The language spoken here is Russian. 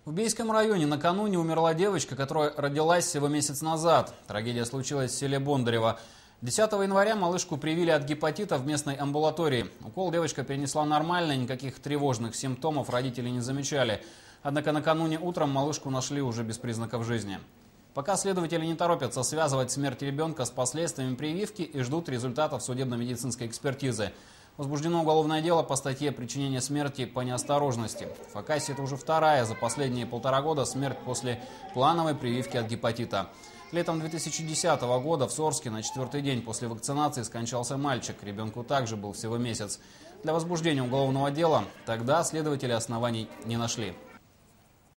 В Бийском районе накануне умерла девочка, которая родилась всего месяц назад. Трагедия случилась в селе Бондарево. 10 января малышку привили от гепатита в местной амбулатории. Укол девочка перенесла нормально, никаких тревожных симптомов родители не замечали. Однако накануне утром малышку нашли уже без признаков жизни. Пока следователи не торопятся связывать смерть ребенка с последствиями прививки и ждут результатов судебно-медицинской экспертизы. Возбуждено уголовное дело по статье «Причинение смерти по неосторожности». В Хакасии это уже вторая за последние 1,5 года смерть после плановой прививки от гепатита. Летом 2010 года в Сорске на 4-й день после вакцинации скончался мальчик. Ребенку также был всего месяц. Для возбуждения уголовного дела тогда следователи оснований не нашли.